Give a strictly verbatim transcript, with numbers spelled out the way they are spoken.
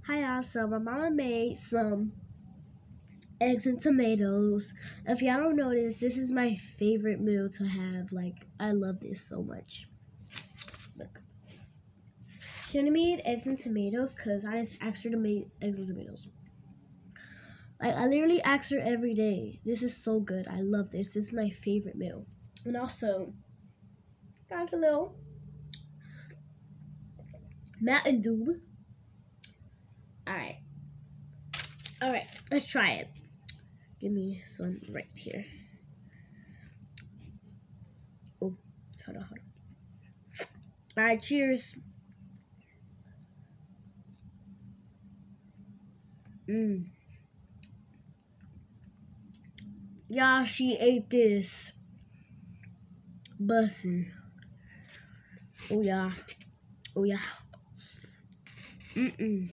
Hi y'all, so my mama made some eggs and tomatoes. If y'all don't know this, this is my favorite meal to have. Like, I love this so much. Look. She only made eggs and tomatoes because I just asked her to make eggs and tomatoes. Like, I literally ask her every day. This is so good. I love this. This is my favorite meal. And also, got a little Mountain Dew. Alright. Alright, let's try it. Give me some right here. Oh, hold on, hold on. Alright, cheers. Mmm. Yeah, she ate this. Bussin'. Oh, yeah. Oh, yeah. Mm-mm.